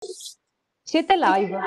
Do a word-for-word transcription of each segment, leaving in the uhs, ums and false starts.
Siete live.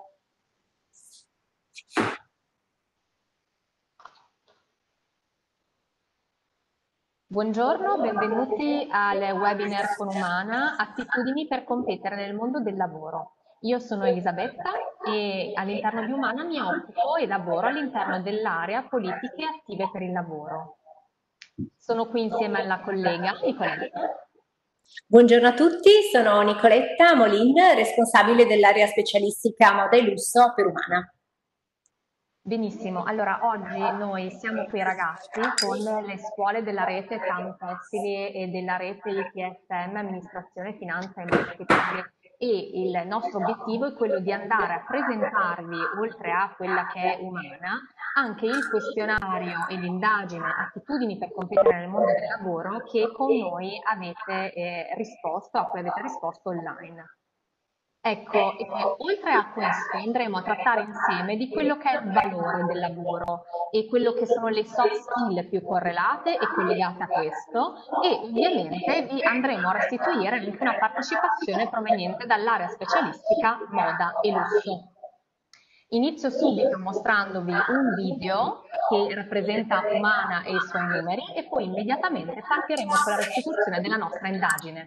Buongiorno, benvenuti al webinar con Umana, attitudini per competere nel mondo del lavoro. Io sono Elisabetta e all'interno di Umana mi occupo e lavoro all'interno dell'area politiche attive per il lavoro. Sono qui insieme alla collega Nicoletta. Buongiorno a tutti, sono Nicoletta Molin, responsabile dell'area specialistica moda e lusso per Umana. Benissimo, allora oggi noi siamo qui ragazzi con le scuole della rete T A M Tessili e della rete I T S M Amministrazione, Finanza e Marketing e il nostro obiettivo è quello di andare a presentarvi, oltre a quella che è Umana, anche il questionario e l'indagine attitudini per competere nel mondo del lavoro che con noi avete eh, risposto, a cui avete risposto online. Ecco, e oltre a questo andremo a trattare insieme di quello che è il valore del lavoro e quello che sono le soft skill più correlate e collegate a questo e ovviamente vi andremo a restituire anche una partecipazione proveniente dall'area specialistica moda e lusso. Inizio subito mostrandovi un video che rappresenta Umana e i suoi numeri e poi immediatamente partiremo con la restituzione della nostra indagine.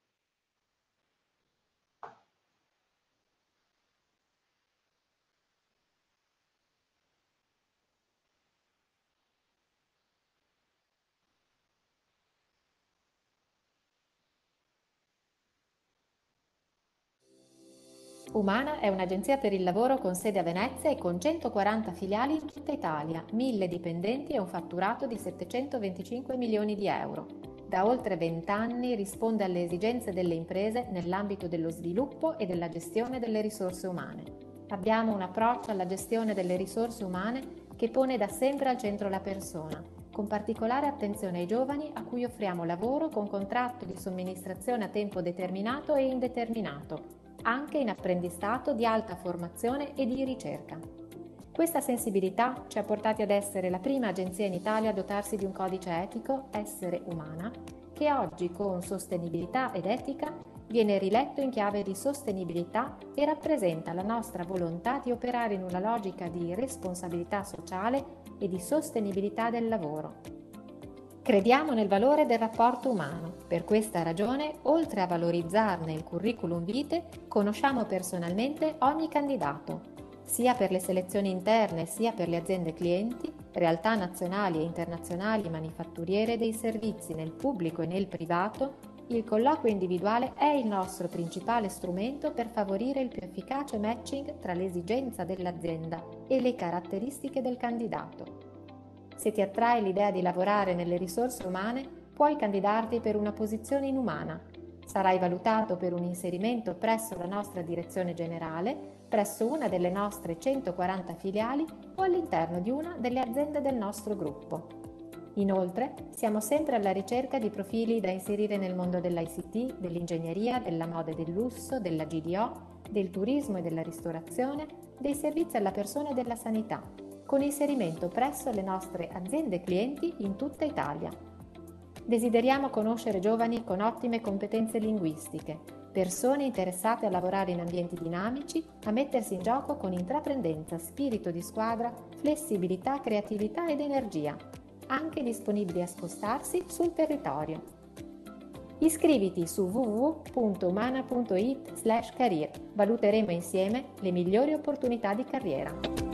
Umana è un'agenzia per il lavoro con sede a Venezia e con centoquaranta filiali in tutta Italia, mille dipendenti e un fatturato di settecentoventicinque milioni di euro. Da oltre venti anni risponde alle esigenze delle imprese nell'ambito dello sviluppo e della gestione delle risorse umane. Abbiamo un approccio alla gestione delle risorse umane che pone da sempre al centro la persona, con particolare attenzione ai giovani a cui offriamo lavoro con contratto di somministrazione a tempo determinato e indeterminato, anche in apprendistato di alta formazione e di ricerca. Questa sensibilità ci ha portati ad essere la prima agenzia in Italia a dotarsi di un codice etico, Essere Umana, che oggi con sostenibilità ed etica viene riletto in chiave di sostenibilità e rappresenta la nostra volontà di operare in una logica di responsabilità sociale e di sostenibilità del lavoro. Crediamo nel valore del rapporto umano. Per questa ragione, oltre a valorizzarne il curriculum vitae, conosciamo personalmente ogni candidato, sia per le selezioni interne sia per le aziende clienti, realtà nazionali e internazionali manifatturiere dei servizi nel pubblico e nel privato. Il colloquio individuale è il nostro principale strumento per favorire il più efficace matching tra l'esigenza dell'azienda e le caratteristiche del candidato. Se ti attrae l'idea di lavorare nelle risorse umane, puoi candidarti per una posizione in Umana. Sarai valutato per un inserimento presso la nostra direzione generale, presso una delle nostre centoquaranta filiali o all'interno di una delle aziende del nostro gruppo. Inoltre, siamo sempre alla ricerca di profili da inserire nel mondo dell'I C T, dell'ingegneria, della moda e del lusso, della G D O, del turismo e della ristorazione, dei servizi alla persona e della sanità, con inserimento presso le nostre aziende clienti in tutta Italia. Desideriamo conoscere giovani con ottime competenze linguistiche, persone interessate a lavorare in ambienti dinamici, a mettersi in gioco con intraprendenza, spirito di squadra, flessibilità, creatività ed energia, anche disponibili a spostarsi sul territorio. Iscriviti su w w w punto umana punto it slash career. Valuteremo insieme le migliori opportunità di carriera.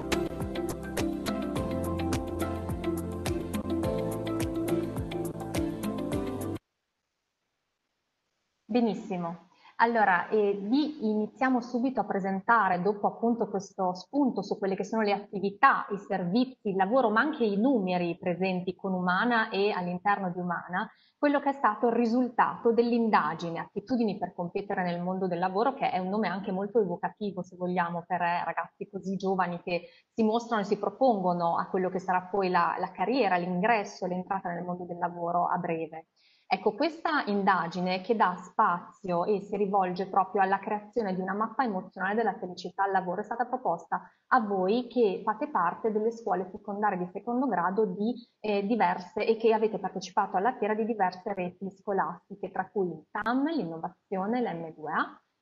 Benissimo, allora eh, vi iniziamo subito a presentare, dopo appunto questo spunto su quelle che sono le attività, i servizi, il lavoro, ma anche i numeri presenti con Umana e all'interno di Umana, quello che è stato il risultato dell'indagine Attitudini per competere nel mondo del lavoro, che è un nome anche molto evocativo, se vogliamo, per eh, ragazzi così giovani che si mostrano e si propongono a quello che sarà poi la, la carriera, l'ingresso, l'entrata nel mondo del lavoro a breve. Ecco, questa indagine che dà spazio e si rivolge proprio alla creazione di una mappa emozionale della felicità al lavoro è stata proposta a voi che fate parte delle scuole secondarie di secondo grado di eh, diverse e che avete partecipato alla fiera di diverse reti scolastiche, tra cui il T A M, l'innovazione, l'M due A,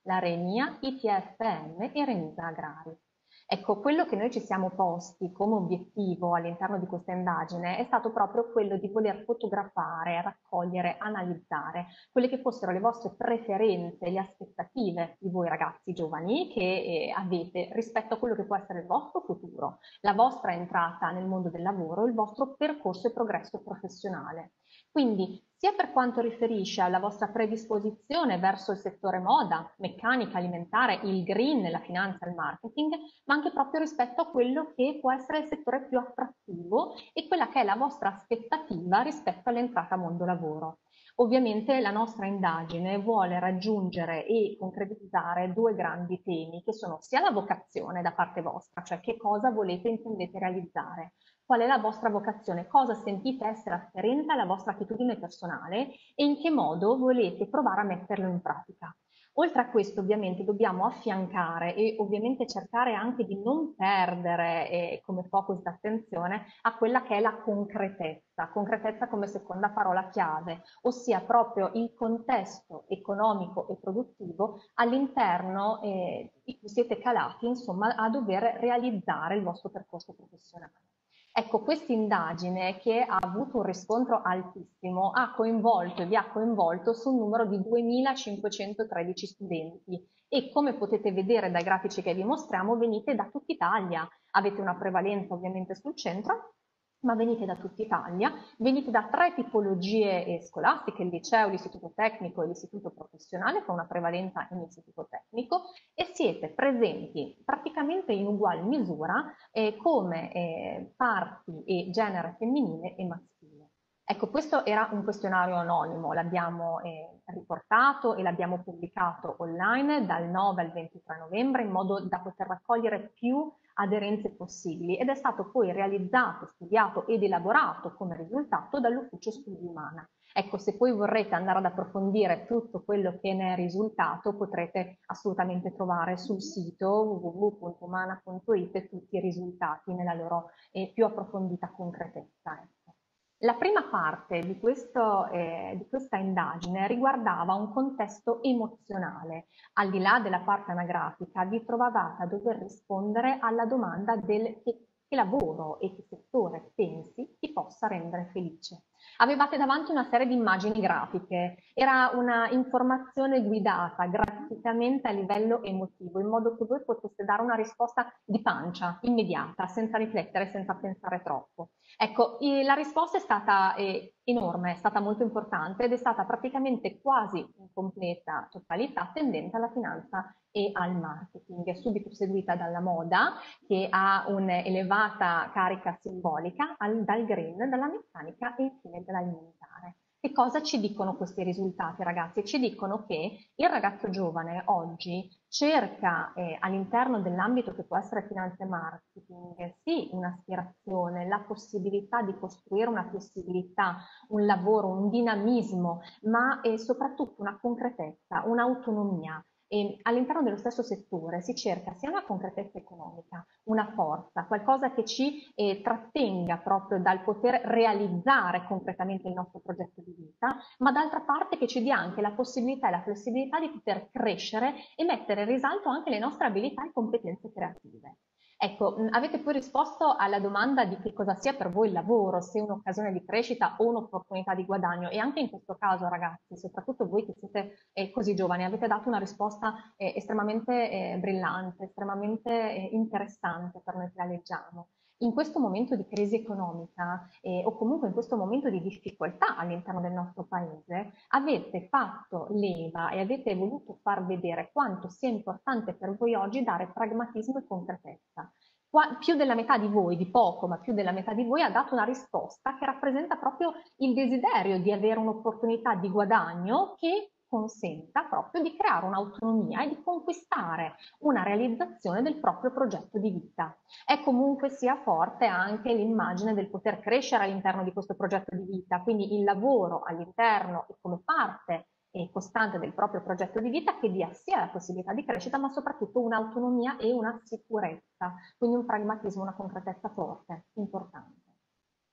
la RENIA, I T F M e Renisa Agrari. Ecco, quello che noi ci siamo posti come obiettivo all'interno di questa indagine è stato proprio quello di voler fotografare, raccogliere, analizzare quelle che fossero le vostre preferenze, le aspettative di voi ragazzi giovani che eh, avete rispetto a quello che può essere il vostro futuro, la vostra entrata nel mondo del lavoro, il vostro percorso e progresso professionale. Quindi sia per quanto riferisce alla vostra predisposizione verso il settore moda, meccanica, alimentare, il green, la finanza, il marketing, ma anche proprio rispetto a quello che può essere il settore più attrattivo e quella che è la vostra aspettativa rispetto all'entrata a mondo lavoro. Ovviamente la nostra indagine vuole raggiungere e concretizzare due grandi temi che sono sia la vocazione da parte vostra, cioè che cosa volete e intendete realizzare, qual è la vostra vocazione, cosa sentite essere afferente alla vostra attitudine personale e in che modo volete provare a metterlo in pratica. Oltre a questo ovviamente dobbiamo affiancare e ovviamente cercare anche di non perdere eh, come focus d'attenzione a quella che è la concretezza, concretezza come seconda parola chiave, ossia proprio il contesto economico e produttivo all'interno eh, di cui siete calati insomma a dover realizzare il vostro percorso professionale. Ecco, questa indagine che ha avuto un riscontro altissimo ha coinvolto e vi ha coinvolto su un numero di duemilacinquecentotredici studenti e come potete vedere dai grafici che vi mostriamo venite da tutta Italia, avete una prevalenza ovviamente sul centro, ma venite da tutta Italia, venite da tre tipologie eh, scolastiche, il liceo, l'istituto tecnico e l'istituto professionale con una prevalenza in istituto tecnico e siete presenti praticamente in ugual misura eh, come eh, parti e genere femminile e maschile. Ecco, questo era un questionario anonimo, l'abbiamo eh, riportato e l'abbiamo pubblicato online dal nove al ventitré novembre in modo da poter raccogliere più aderenze possibili ed è stato poi realizzato, studiato ed elaborato come risultato dall'Ufficio Studi Umana. Ecco, se poi vorrete andare ad approfondire tutto quello che ne è risultato, potrete assolutamente trovare sul sito w w w punto umana punto i t tutti i risultati nella loro eh, più approfondita concretezza. Ecco. La prima parte di, questo, eh, di questa indagine riguardava un contesto emozionale. Al di là della parte anagrafica, vi trovavate a dover rispondere alla domanda del che, che lavoro e che settore pensi ti possa rendere felice. Avevate davanti una serie di immagini grafiche, era una informazione guidata graficamente a livello emotivo, in modo che voi poteste dare una risposta di pancia, immediata, senza riflettere, senza pensare troppo. Ecco, la risposta è stata eh, enorme, è stata molto importante ed è stata praticamente quasi in completa totalità tendente alla finanza e al marketing, subito seguita dalla moda che ha un'elevata carica simbolica, al, dal green, dalla meccanica e infine dall'alimentare. Che cosa ci dicono questi risultati, ragazzi? Ci dicono che il ragazzo giovane oggi cerca eh, all'interno dell'ambito che può essere finanza e marketing, sì, un'aspirazione, la possibilità di costruire una flessibilità, un lavoro, un dinamismo, ma eh, soprattutto una concretezza, un'autonomia. E all'interno dello stesso settore si cerca sia una concretezza economica, una forza, qualcosa che ci eh, trattenga proprio dal poter realizzare concretamente il nostro progetto di vita, ma d'altra parte che ci dia anche la possibilità e la flessibilità di poter crescere e mettere in risalto anche le nostre abilità e competenze creative. Ecco, avete poi risposto alla domanda di che cosa sia per voi il lavoro, se è un'occasione di crescita o un'opportunità di guadagno e anche in questo caso ragazzi, soprattutto voi che siete eh, così giovani, avete dato una risposta eh, estremamente eh, brillante, estremamente eh, interessante per noi che la leggiamo. In questo momento di crisi economica eh, o comunque in questo momento di difficoltà all'interno del nostro paese, avete fatto leva e avete voluto far vedere quanto sia importante per voi oggi dare pragmatismo e concretezza. Qua, più della metà di voi, di poco, ma più della metà di voi ha dato una risposta che rappresenta proprio il desiderio di avere un'opportunità di guadagno che consenta proprio di creare un'autonomia e di conquistare una realizzazione del proprio progetto di vita. È comunque sia forte anche l'immagine del poter crescere all'interno di questo progetto di vita, quindi il lavoro all'interno e come parte e costante del proprio progetto di vita che dia sia la possibilità di crescita ma soprattutto un'autonomia e una sicurezza, quindi un pragmatismo, una concretezza forte, importante.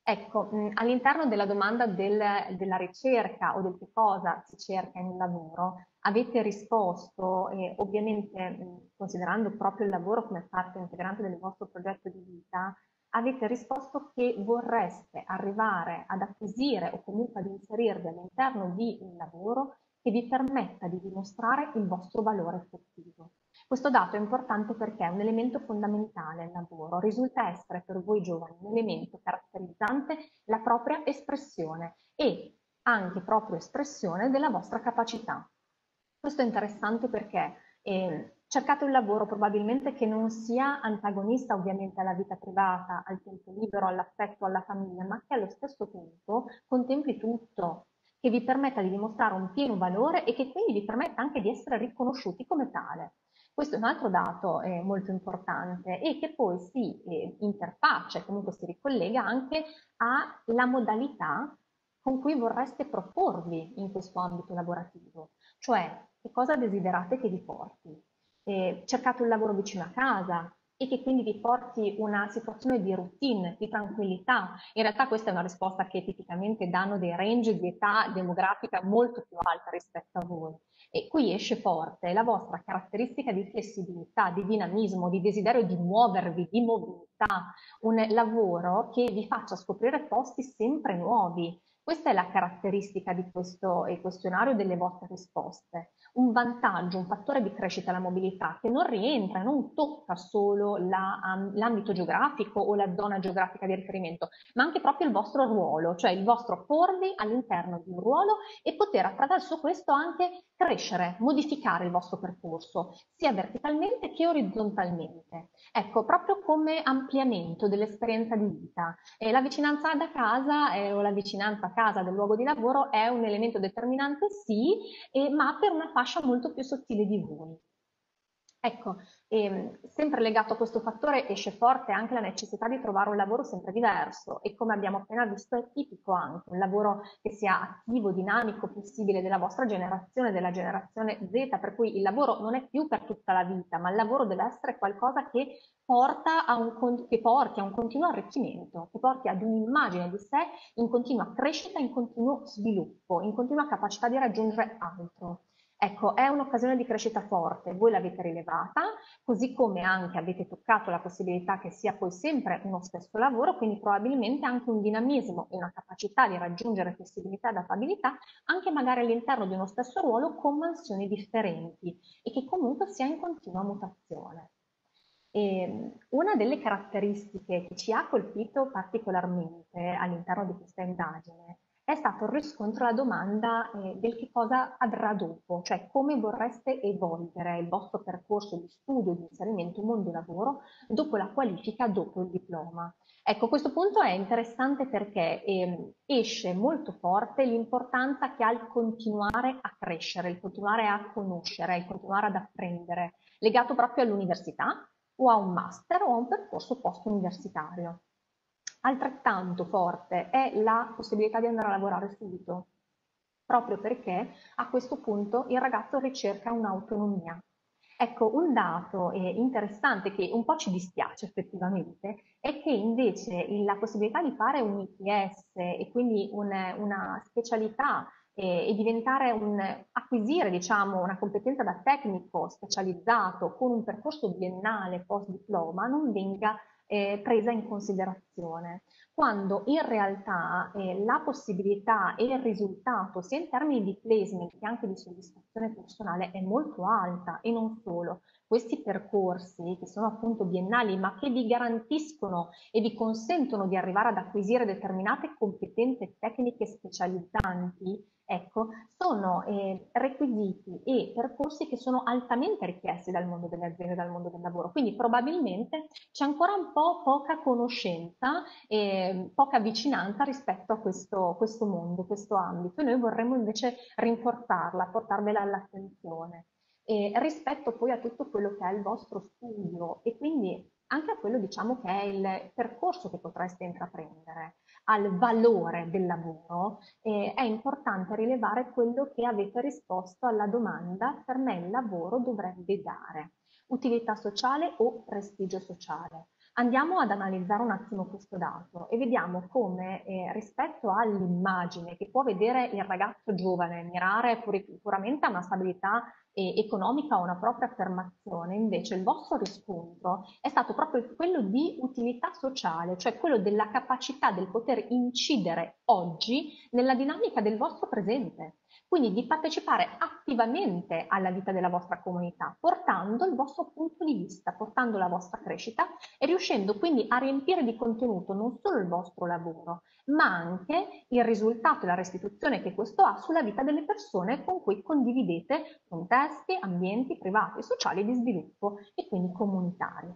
Ecco, all'interno della domanda del, della ricerca o del che cosa si cerca in un lavoro, avete risposto, e ovviamente mh, considerando proprio il lavoro come parte integrante del vostro progetto di vita, avete risposto che vorreste arrivare ad acquisire o comunque ad inserirvi all'interno di un lavoro che vi permetta di dimostrare il vostro valore effettivo. Questo dato è importante perché è un elemento fondamentale al lavoro, risulta essere per voi giovani un elemento caratterizzante la propria espressione e anche proprio espressione della vostra capacità. Questo è interessante perché eh, cercate un lavoro probabilmente che non sia antagonista ovviamente alla vita privata, al tempo libero, all'affetto, alla famiglia, ma che allo stesso tempo contempli tutto, che vi permetta di dimostrare un pieno valore e che quindi vi permetta anche di essere riconosciuti come tale. Questo è un altro dato eh, molto importante e che poi si eh, interfaccia e comunque si ricollega anche alla modalità con cui vorreste proporvi in questo ambito lavorativo, cioè che cosa desiderate che vi porti. Eh, cercate un lavoro vicino a casa e che quindi vi porti una situazione di routine, di tranquillità. In realtà questa è una risposta che tipicamente danno dei range di età demografica molto più alta rispetto a voi. E qui esce forte la vostra caratteristica di flessibilità, di dinamismo, di desiderio di muovervi, di mobilità, un lavoro che vi faccia scoprire posti sempre nuovi. Questa è la caratteristica di questo eh, questionario delle vostre risposte. Un vantaggio, un fattore di crescita alla mobilità che non rientra, non tocca solo l'ambito geografico o la zona geografica di riferimento, ma anche proprio il vostro ruolo, cioè il vostro porvi all'interno di un ruolo e poter attraverso questo anche crescere, modificare il vostro percorso, sia verticalmente che orizzontalmente. Ecco, proprio come ampliamento dell'esperienza di vita. E la vicinanza da casa eh, o la vicinanza a casa del luogo di lavoro è un elemento determinante, sì, eh, ma per una fascia molto più sottile di voi. Ecco, ehm, sempre legato a questo fattore esce forte anche la necessità di trovare un lavoro sempre diverso e come abbiamo appena visto è tipico anche un lavoro che sia attivo, dinamico, flessibile della vostra generazione, della generazione Z, per cui il lavoro non è più per tutta la vita, ma il lavoro deve essere qualcosa che, porta a un, che porti a un continuo arricchimento, che porti ad un'immagine di sé in continua crescita, in continuo sviluppo, in continua capacità di raggiungere altro. Ecco, è un'occasione di crescita forte, voi l'avete rilevata, così come anche avete toccato la possibilità che sia poi sempre uno stesso lavoro, quindi probabilmente anche un dinamismo e una capacità di raggiungere flessibilità ed affabilità, anche magari all'interno di uno stesso ruolo con mansioni differenti e che comunque sia in continua mutazione. E una delle caratteristiche che ci ha colpito particolarmente all'interno di questa indagine è stato il riscontro alla domanda eh, del che cosa avverrà dopo, cioè come vorreste evolvere il vostro percorso di studio e di inserimento in mondo lavoro dopo la qualifica, dopo il diploma. Ecco, questo punto è interessante perché eh, esce molto forte l'importanza che ha il continuare a crescere, il continuare a conoscere, il continuare ad apprendere, legato proprio all'università o a un master o a un percorso post-universitario. Altrettanto forte è la possibilità di andare a lavorare subito, proprio perché a questo punto il ragazzo ricerca un'autonomia. Ecco, un dato eh, interessante che un po' ci dispiace effettivamente è che invece la possibilità di fare un I T S e quindi un, una specialità eh, e diventare un, acquisire diciamo, una competenza da tecnico specializzato con un percorso biennale post diploma non venga eh, presa in considerazione, quando in realtà eh, la possibilità e il risultato, sia in termini di placement che anche di soddisfazione personale, è molto alta e non solo. Questi percorsi, che sono appunto biennali, ma che vi garantiscono e vi consentono di arrivare ad acquisire determinate competenze tecniche specializzanti, ecco, sono eh, requisiti e percorsi che sono altamente richiesti dal mondo delle aziende e dal mondo del lavoro. Quindi probabilmente c'è ancora un po' poca conoscenza e poca vicinanza rispetto a questo, questo mondo, questo ambito. E noi vorremmo invece rinforzarla, portarvela all'attenzione. E rispetto poi a tutto quello che è il vostro studio e quindi anche a quello diciamo che è il percorso che potreste intraprendere, al valore del lavoro, eh, è importante rilevare quello che avete risposto alla domanda per me il lavoro dovrebbe dare utilità sociale o prestigio sociale. Andiamo ad analizzare un attimo questo dato e vediamo come eh, rispetto all'immagine che può vedere il ragazzo giovane mirare pur- puramente a una stabilità eh, economica o una propria affermazione, invece il vostro riscontro è stato proprio quello di utilità sociale, cioè quello della capacità del poter incidere oggi nella dinamica del vostro presente. Quindi di partecipare attivamente alla vita della vostra comunità, portando il vostro punto di vista, portando la vostra crescita e riuscendo quindi a riempire di contenuto non solo il vostro lavoro, ma anche il risultato e la restituzione che questo ha sulla vita delle persone con cui condividete contesti, ambienti privati e sociali di sviluppo e quindi comunitari.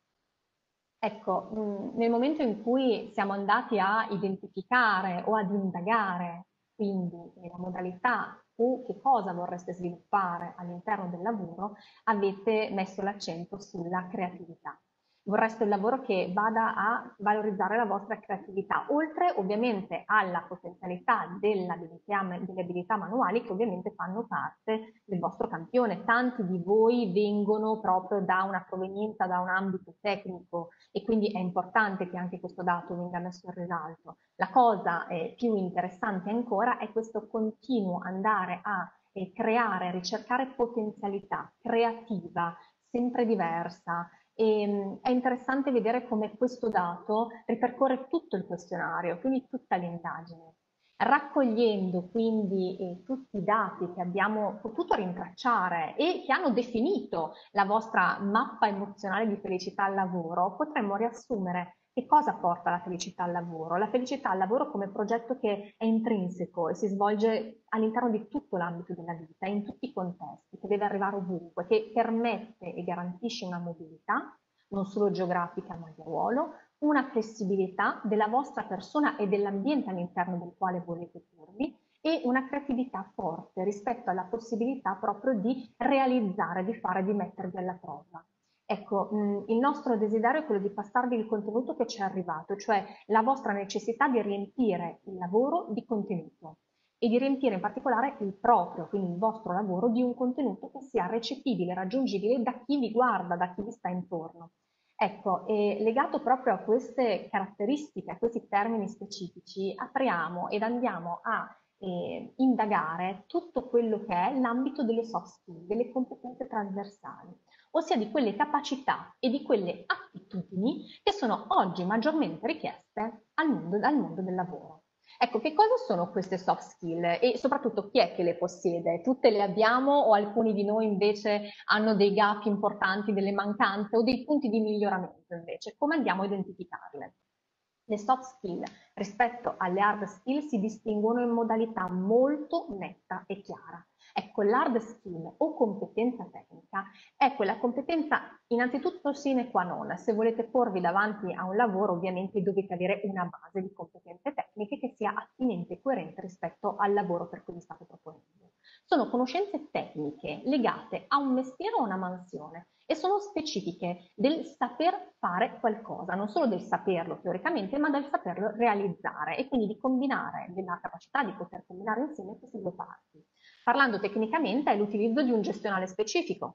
Ecco, nel momento in cui siamo andati a identificare o ad indagare quindi la modalità o che cosa vorreste sviluppare all'interno del lavoro, avete messo l'accento sulla creatività. Vorreste un lavoro che vada a valorizzare la vostra creatività, oltre ovviamente alla potenzialità delle abilità, delle abilità manuali che ovviamente fanno parte del vostro campione. Tanti di voi vengono proprio da una provenienza, da un ambito tecnico e quindi è importante che anche questo dato venga messo in risalto. La cosa eh, più interessante ancora è questo continuo andare a eh, creare, ricercare potenzialità creativa, sempre diversa. E, è interessante vedere come questo dato ripercorre tutto il questionario, quindi tutta l'indagine. Raccogliendo quindi eh, tutti i dati che abbiamo potuto rintracciare e che hanno definito la vostra mappa emozionale di felicità al lavoro, potremmo riassumere che cosa porta la felicità al lavoro. La felicità al lavoro come progetto che è intrinseco e si svolge all'interno di tutto l'ambito della vita, in tutti i contesti, che deve arrivare ovunque, che permette e garantisce una mobilità, non solo geografica ma di ruolo, una flessibilità della vostra persona e dell'ambiente all'interno del quale volete porvi e una creatività forte rispetto alla possibilità proprio di realizzare, di fare, di mettervi alla prova. Ecco, mh, il nostro desiderio è quello di passarvi il contenuto che ci è arrivato, cioè la vostra necessità di riempire il lavoro di contenuto e di riempire in particolare il proprio, quindi il vostro lavoro, di un contenuto che sia recepibile, raggiungibile da chi vi guarda, da chi vi sta intorno. Ecco, e legato proprio a queste caratteristiche, a questi termini specifici, apriamo ed andiamo a eh, indagare tutto quello che è l'ambito delle soft skill, delle competenze trasversali, ossia di quelle capacità e di quelle attitudini che sono oggi maggiormente richieste al mondo, al mondo del lavoro. Ecco, che cosa sono queste soft skill e soprattutto chi è che le possiede? Tutte le abbiamo o alcuni di noi invece hanno dei gap importanti, delle mancanze o dei punti di miglioramento invece? Come andiamo a identificarle? Le soft skill rispetto alle hard skill si distinguono in modalità molto netta e chiara. Ecco, l'hard skill o competenza tecnica è quella competenza innanzitutto sine qua non. Se volete porvi davanti a un lavoro, ovviamente dovete avere una base di competenze tecniche che sia attinente e coerente rispetto al lavoro per cui vi state proponendo. Sono conoscenze tecniche legate a un mestiere o a una mansione e sono specifiche del saper fare qualcosa, non solo del saperlo teoricamente, ma del saperlo realizzare e quindi di combinare, della capacità di poter combinare insieme queste due parti. Parlando tecnicamente è l'utilizzo di un gestionale specifico,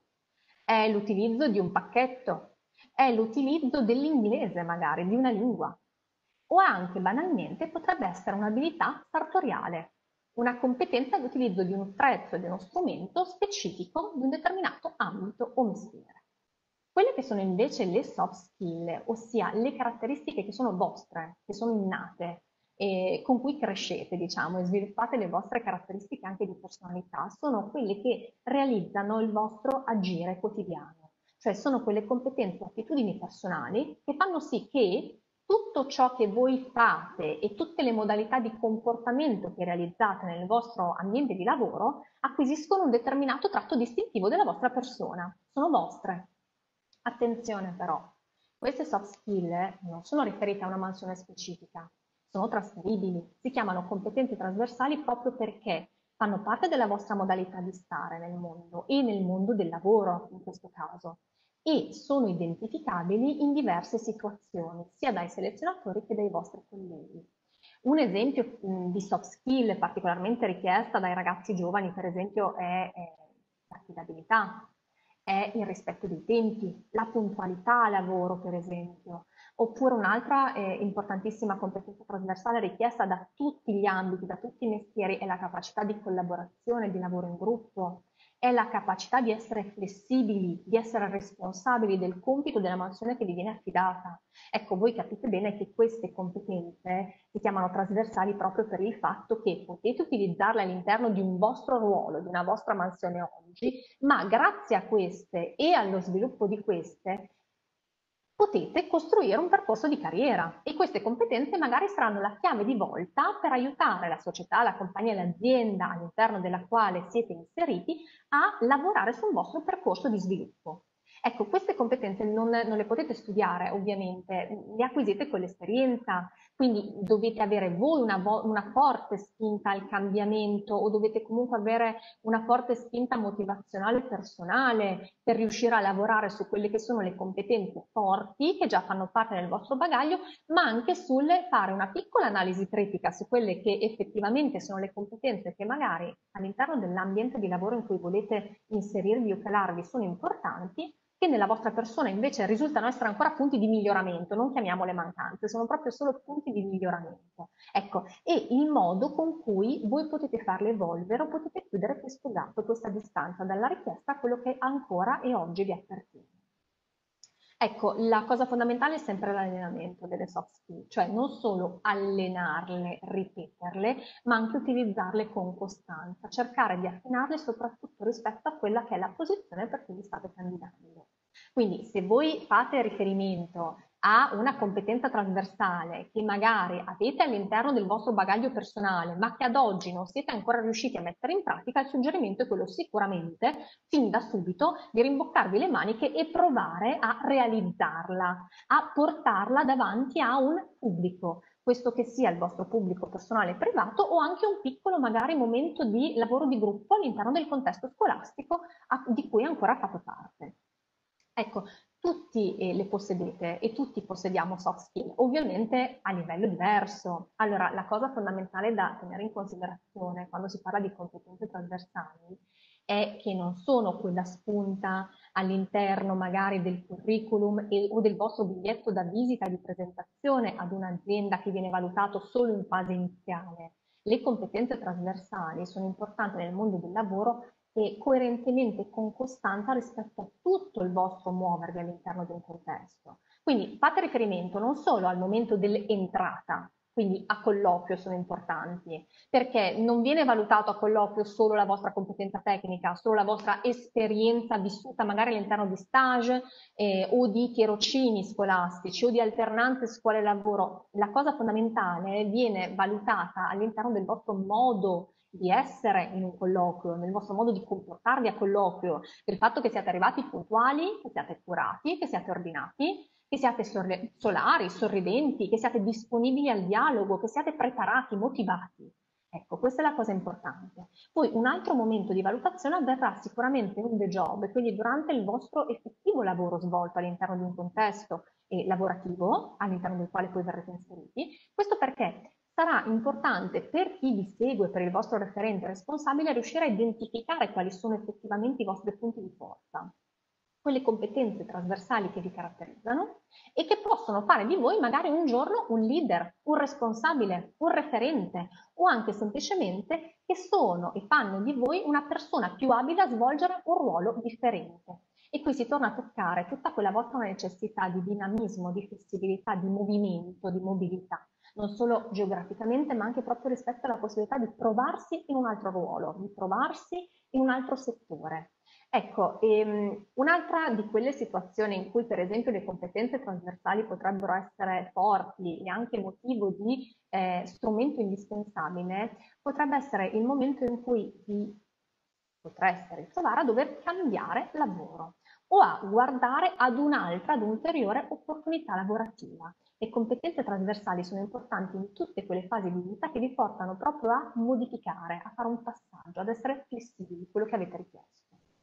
è l'utilizzo di un pacchetto, è l'utilizzo dell'inglese magari, di una lingua, o anche banalmente potrebbe essere un'abilità sartoriale, una competenza all'utilizzo di un attrezzo, di uno strumento specifico di un determinato ambito o mestiere. Quelle che sono invece le soft skill, ossia le caratteristiche che sono vostre, che sono innate, e con cui crescete, diciamo, e sviluppate le vostre caratteristiche anche di personalità, sono quelle che realizzano il vostro agire quotidiano. Cioè sono quelle competenze o attitudini personali che fanno sì che tutto ciò che voi fate e tutte le modalità di comportamento che realizzate nel vostro ambiente di lavoro acquisiscono un determinato tratto distintivo della vostra persona, sono vostre. Attenzione però, queste soft skill non sono riferite a una mansione specifica, sono trasferibili, si chiamano competenze trasversali proprio perché fanno parte della vostra modalità di stare nel mondo e nel mondo del lavoro in questo caso e sono identificabili in diverse situazioni, sia dai selezionatori che dai vostri colleghi. Un esempio mh, di soft skill particolarmente richiesta dai ragazzi giovani, per esempio, è, è l'affidabilità, è il rispetto dei tempi, la puntualità a lavoro, per esempio, Oppure un'altra eh, importantissima competenza trasversale richiesta da tutti gli ambiti, da tutti i mestieri, è la capacità di collaborazione, di lavoro in gruppo, è la capacità di essere flessibili, di essere responsabili del compito, della mansione che vi viene affidata. Ecco, voi capite bene che queste competenze si chiamano trasversali proprio per il fatto che potete utilizzarle all'interno di un vostro ruolo, di una vostra mansione oggi, ma grazie a queste e allo sviluppo di queste potete costruire un percorso di carriera e queste competenze magari saranno la chiave di volta per aiutare la società, la compagnia, l'azienda all'interno della quale siete inseriti a lavorare sul vostro percorso di sviluppo. Ecco, queste competenze non, non le potete studiare ovviamente, le acquisite con l'esperienza, quindi dovete avere voi una, una forte spinta al cambiamento o dovete comunque avere una forte spinta motivazionale personale per riuscire a lavorare su quelle che sono le competenze forti che già fanno parte del vostro bagaglio, ma anche sul fare una piccola analisi critica su quelle che effettivamente sono le competenze che magari all'interno dell'ambiente di lavoro in cui volete inserirvi o calarvi sono importanti, che nella vostra persona invece risultano essere ancora punti di miglioramento, non chiamiamole mancanze, sono proprio solo punti di miglioramento. Ecco, e il modo con cui voi potete farle evolvere o potete chiudere questo gap, questa distanza dalla richiesta a quello che ancora e oggi vi appartiene. Ecco, la cosa fondamentale è sempre l'allenamento delle soft skill, cioè non solo allenarle, ripeterle, ma anche utilizzarle con costanza, cercare di affinarle soprattutto rispetto a quella che è la posizione per cui vi state candidando. Quindi se voi fate riferimento a una competenza trasversale che magari avete all'interno del vostro bagaglio personale, ma che ad oggi non siete ancora riusciti a mettere in pratica, il suggerimento è quello sicuramente, fin da subito, di rimboccarvi le maniche e provare a realizzarla, a portarla davanti a un pubblico. Questo che sia il vostro pubblico personale e privato o anche un piccolo magari momento di lavoro di gruppo all'interno del contesto scolastico di cui ancora fate parte. Ecco, tutti eh, le possedete e tutti possediamo soft skill, ovviamente a livello diverso. Allora, la cosa fondamentale da tenere in considerazione quando si parla di competenze trasversali è che non sono quella spunta all'interno magari del curriculum e, o del vostro biglietto da visita di presentazione ad un'azienda che viene valutato solo in fase iniziale. Le competenze trasversali sono importanti nel mondo del lavoro e coerentemente con costanza rispetto a tutto il vostro muovervi all'interno di un contesto. Quindi fate riferimento non solo al momento dell'entrata, quindi a colloquio sono importanti, perché non viene valutato a colloquio solo la vostra competenza tecnica, solo la vostra esperienza vissuta magari all'interno di stage eh, o di tirocini scolastici o di alternanze scuole-lavoro. La cosa fondamentale viene valutata all'interno del vostro modo di essere in un colloquio, nel vostro modo di comportarvi a colloquio, del fatto che siate arrivati puntuali, che siate curati, che siate ordinati, che siate solari, sorridenti, che siate disponibili al dialogo, che siate preparati, motivati. Ecco, questa è la cosa importante. Poi un altro momento di valutazione avverrà sicuramente on the job, quindi durante il vostro effettivo lavoro svolto all'interno di un contesto eh, lavorativo, all'interno del quale poi verrete inseriti. Questo perché sarà importante per chi vi segue, per il vostro referente responsabile, riuscire a identificare quali sono effettivamente i vostri punti di forza, quelle competenze trasversali che vi caratterizzano e che possono fare di voi magari un giorno un leader, un responsabile, un referente o anche semplicemente che sono e fanno di voi una persona più abile a svolgere un ruolo differente. E qui si torna a toccare tutta quella vostra necessità di dinamismo, di flessibilità, di movimento, di mobilità, non solo geograficamente ma anche proprio rispetto alla possibilità di trovarsi in un altro ruolo, di trovarsi in un altro settore. Ecco, ehm, un'altra di quelle situazioni in cui per esempio le competenze trasversali potrebbero essere forti e anche motivo di eh, strumento indispensabile, potrebbe essere il momento in cui vi potreste ritrovare a dover cambiare lavoro o a guardare ad un'altra, ad un'ulteriore opportunità lavorativa. Le competenze trasversali sono importanti in tutte quelle fasi di vita che vi portano proprio a modificare, a fare un passaggio, ad essere flessibili, quello che avete richiesto.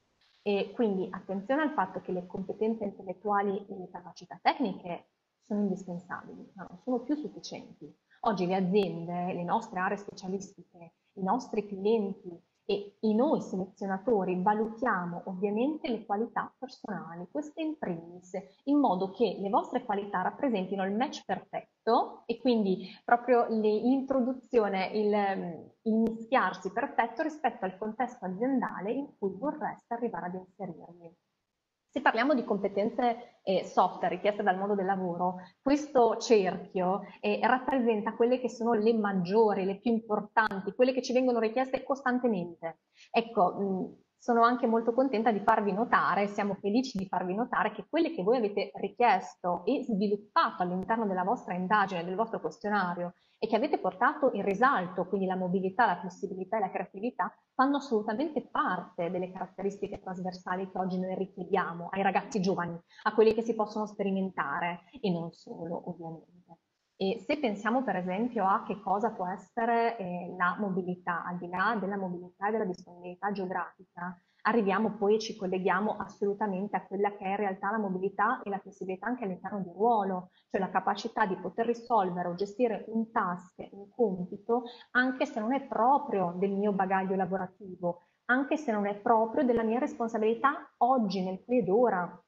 E quindi attenzione al fatto che le competenze intellettuali e le capacità tecniche sono indispensabili, ma non sono più sufficienti. Oggi le aziende, le nostre aree specialistiche, i nostri clienti e, e noi selezionatori valutiamo ovviamente le qualità personali, queste in primis, in modo che le vostre qualità rappresentino il match perfetto e quindi proprio l'introduzione, il, il mischiarsi perfetto rispetto al contesto aziendale in cui vorreste arrivare ad inserirvi. Se parliamo di competenze eh, soft richieste dal mondo del lavoro, questo cerchio eh, rappresenta quelle che sono le maggiori, le più importanti, quelle che ci vengono richieste costantemente. Ecco, mh, sono anche molto contenta di farvi notare, siamo felici di farvi notare che quelle che voi avete richiesto e sviluppato all'interno della vostra indagine, del vostro questionario e che avete portato in risalto, quindi la mobilità, la flessibilità e la creatività, fanno assolutamente parte delle caratteristiche trasversali che oggi noi richiediamo ai ragazzi giovani, a quelli che si possono sperimentare e non solo, ovviamente. E se pensiamo per esempio a che cosa può essere eh, la mobilità, al di là della mobilità e della disponibilità geografica, arriviamo poi e ci colleghiamo assolutamente a quella che è in realtà la mobilità e la flessibilità anche all'interno di un ruolo, cioè la capacità di poter risolvere o gestire un task, un compito, anche se non è proprio del mio bagaglio lavorativo, anche se non è proprio della mia responsabilità oggi, nel qui ed ora,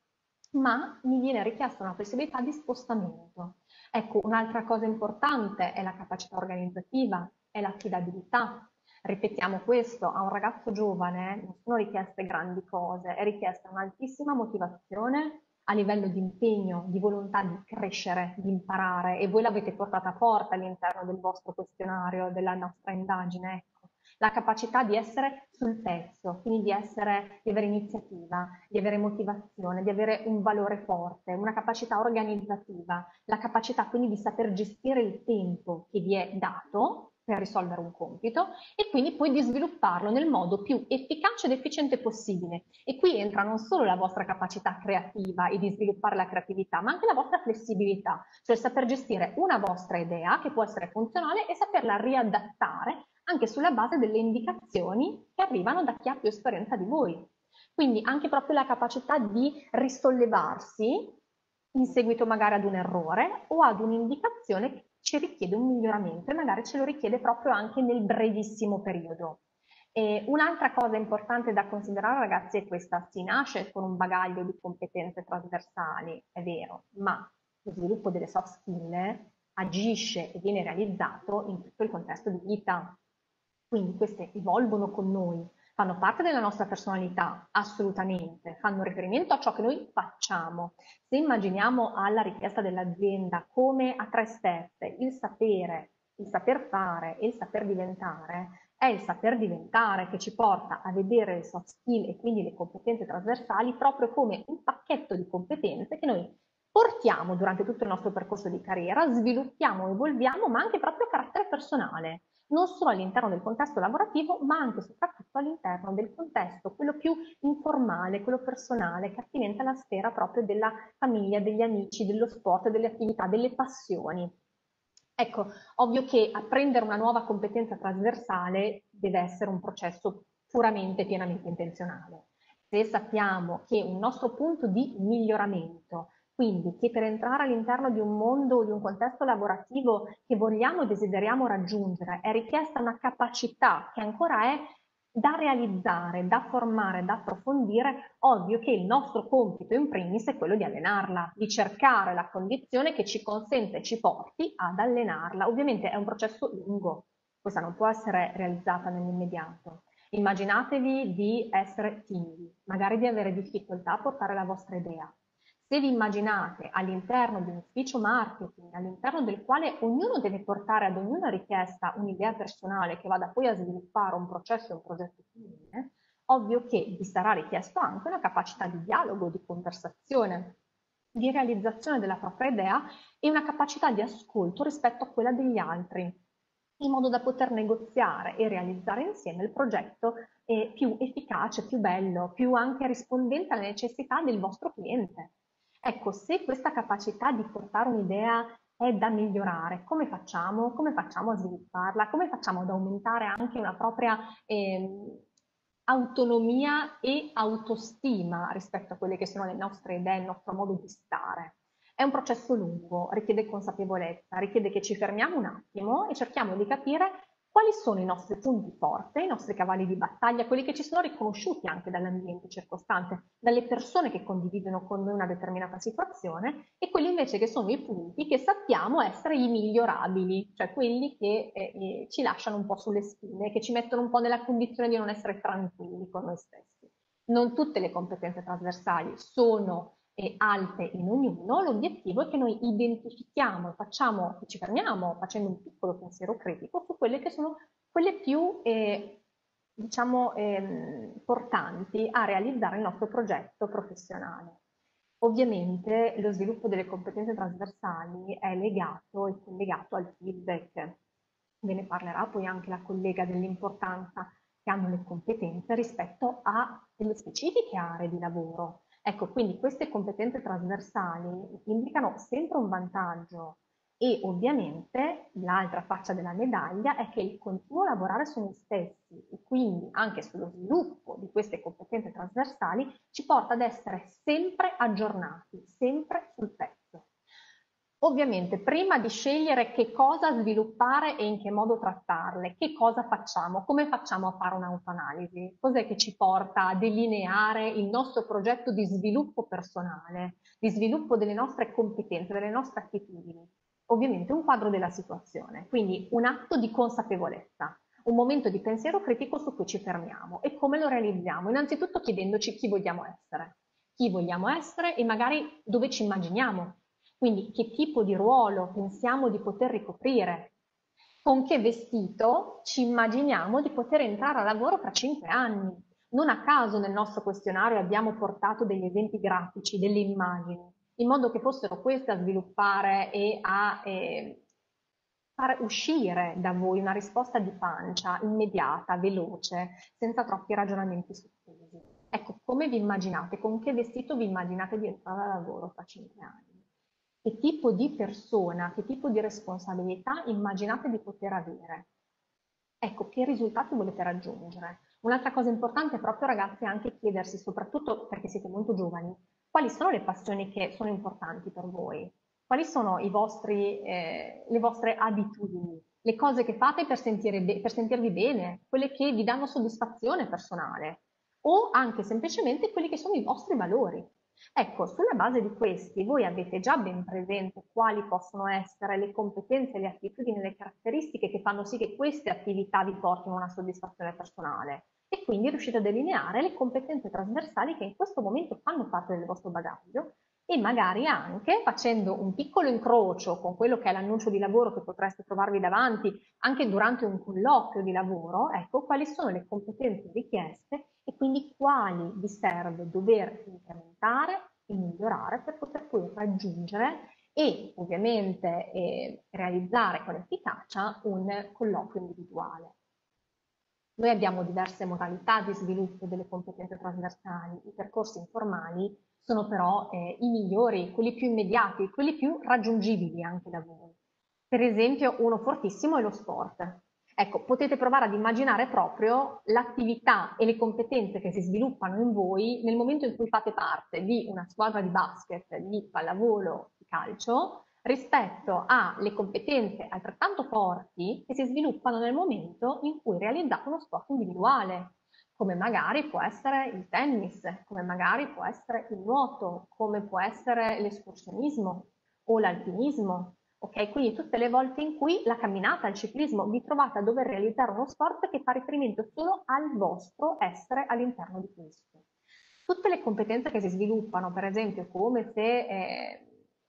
ma mi viene richiesta una flessibilità di spostamento. Ecco, un'altra cosa importante è la capacità organizzativa, è l'affidabilità. Ripetiamo questo, a un ragazzo giovane non sono richieste grandi cose, è richiesta un'altissima motivazione a livello di impegno, di volontà di crescere, di imparare, e voi l'avete portata forte all'interno del vostro questionario, della nostra indagine, ecco. La capacità di essere sul pezzo, quindi di, essere, di avere iniziativa, di avere motivazione, di avere un valore forte, una capacità organizzativa, la capacità quindi di saper gestire il tempo che vi è dato per risolvere un compito e quindi poi di svilupparlo nel modo più efficace ed efficiente possibile. E qui entra non solo la vostra capacità creativa e di sviluppare la creatività, ma anche la vostra flessibilità, cioè saper gestire una vostra idea che può essere funzionale e saperla riadattare anche sulla base delle indicazioni che arrivano da chi ha più esperienza di voi. Quindi anche proprio la capacità di risollevarsi in seguito magari ad un errore o ad un'indicazione che ci richiede un miglioramento e magari ce lo richiede proprio anche nel brevissimo periodo. Un'altra cosa importante da considerare, ragazzi, è questa: si nasce con un bagaglio di competenze trasversali, è vero, ma lo sviluppo delle soft skill agisce e viene realizzato in tutto il contesto di vita. Quindi queste evolvono con noi, fanno parte della nostra personalità, assolutamente, fanno riferimento a ciò che noi facciamo. Se immaginiamo alla richiesta dell'azienda come a tre step, il sapere, il saper fare e il saper diventare, è il saper diventare che ci porta a vedere le soft skill e quindi le competenze trasversali proprio come un pacchetto di competenze che noi portiamo durante tutto il nostro percorso di carriera, sviluppiamo, evolviamo, ma anche proprio a carattere personale, non solo all'interno del contesto lavorativo, ma anche e soprattutto all'interno del contesto, quello più informale, quello personale, che attinente alla sfera proprio della famiglia, degli amici, dello sport, delle attività, delle passioni. Ecco, ovvio che apprendere una nuova competenza trasversale deve essere un processo puramente, pienamente intenzionale. Se sappiamo che un nostro punto di miglioramento, quindi che per entrare all'interno di un mondo, di un contesto lavorativo che vogliamo e desideriamo raggiungere, è richiesta una capacità che ancora è da realizzare, da formare, da approfondire, ovvio che il nostro compito in primis è quello di allenarla, di cercare la condizione che ci consente e ci porti ad allenarla. Ovviamente è un processo lungo, questa non può essere realizzata nell'immediato. Immaginatevi di essere timidi, magari di avere difficoltà a portare la vostra idea. Se vi immaginate all'interno di un ufficio marketing, all'interno del quale ognuno deve portare ad ognuna richiesta un'idea personale che vada poi a sviluppare un processo e un progetto comune, ovvio che vi sarà richiesto anche una capacità di dialogo, di conversazione, di realizzazione della propria idea e una capacità di ascolto rispetto a quella degli altri, in modo da poter negoziare e realizzare insieme il progetto eh, più efficace, più bello, più anche rispondente alle necessità del vostro cliente. Ecco, se questa capacità di portare un'idea è da migliorare, come facciamo? Come facciamo a svilupparla? Come facciamo ad aumentare anche una propria eh, autonomia e autostima rispetto a quelle che sono le nostre idee, il nostro modo di stare? È un processo lungo, richiede consapevolezza, richiede che ci fermiamo un attimo e cerchiamo di capire Quali sono i nostri punti forti, i nostri cavalli di battaglia, quelli che ci sono riconosciuti anche dall'ambiente circostante, dalle persone che condividono con noi una determinata situazione, e quelli invece che sono i punti che sappiamo essere i migliorabili, cioè quelli che eh, ci lasciano un po' sulle spine, che ci mettono un po' nella condizione di non essere tranquilli con noi stessi. Non tutte le competenze trasversali sono e alte in ognuno, l'obiettivo è che noi identifichiamo e facciamo, ci fermiamo facendo un piccolo pensiero critico su quelle che sono quelle più eh, diciamo eh, portanti a realizzare il nostro progetto professionale. Ovviamente lo sviluppo delle competenze trasversali è legato e collegato al feedback. Ve ne parlerà poi anche la collega dell'importanza che hanno le competenze rispetto a delle specifiche aree di lavoro. Ecco, quindi queste competenze trasversali indicano sempre un vantaggio e ovviamente l'altra faccia della medaglia è che il continuo lavorare su noi stessi e quindi anche sullo sviluppo di queste competenze trasversali ci porta ad essere sempre aggiornati, sempre sul pezzo. Ovviamente, prima di scegliere che cosa sviluppare e in che modo trattarle, che cosa facciamo, come facciamo a fare un'autoanalisi, cos'è che ci porta a delineare il nostro progetto di sviluppo personale, di sviluppo delle nostre competenze, delle nostre attitudini. Ovviamente un quadro della situazione, quindi un atto di consapevolezza, un momento di pensiero critico su cui ci fermiamo e come lo realizziamo. Innanzitutto chiedendoci chi vogliamo essere, chi vogliamo essere e magari dove ci immaginiamo. Quindi che tipo di ruolo pensiamo di poter ricoprire, con che vestito ci immaginiamo di poter entrare a lavoro tra cinque anni. Non a caso nel nostro questionario abbiamo portato degli esempi grafici, delle immagini, in modo che fossero queste a sviluppare e a eh, far uscire da voi una risposta di pancia, immediata, veloce, senza troppi ragionamenti sottesi. Ecco, come vi immaginate, con che vestito vi immaginate di entrare a lavoro tra cinque anni? Che tipo di persona, che tipo di responsabilità immaginate di poter avere? Ecco, che risultati volete raggiungere? Un'altra cosa importante proprio, ragazzi, è anche chiedersi, soprattutto perché siete molto giovani, quali sono le passioni che sono importanti per voi? Quali sono i vostri, eh, le vostre abitudini? Le cose che fate per, sentire per sentirvi bene, quelle che vi danno soddisfazione personale, o anche semplicemente quelli che sono i vostri valori. Ecco, sulla base di questi voi avete già ben presente quali possono essere le competenze, le attitudini, le caratteristiche che fanno sì che queste attività vi portino a una soddisfazione personale e quindi riuscite a delineare le competenze trasversali che in questo momento fanno parte del vostro bagaglio e magari anche facendo un piccolo incrocio con quello che è l'annuncio di lavoro che potreste trovarvi davanti anche durante un colloquio di lavoro, ecco quali sono le competenze richieste e quindi quali vi serve dover incrementare e migliorare per poter poi raggiungere e ovviamente eh, realizzare con efficacia un colloquio individuale. Noi abbiamo diverse modalità di sviluppo delle competenze trasversali, i percorsi informali sono però eh, i migliori, quelli più immediati, quelli più raggiungibili anche da voi. Per esempio uno fortissimo è lo sport. Ecco, potete provare ad immaginare proprio l'attività e le competenze che si sviluppano in voi nel momento in cui fate parte di una squadra di basket, di pallavolo, di calcio, rispetto alle competenze altrettanto forti che si sviluppano nel momento in cui realizzate uno sport individuale, come magari può essere il tennis, come magari può essere il nuoto, come può essere l'escursionismo o l'alpinismo. Ok, quindi tutte le volte in cui la camminata, il ciclismo, vi trovate a dover realizzare uno sport che fa riferimento solo al vostro essere all'interno di questo. Tutte le competenze che si sviluppano, per esempio, come se eh,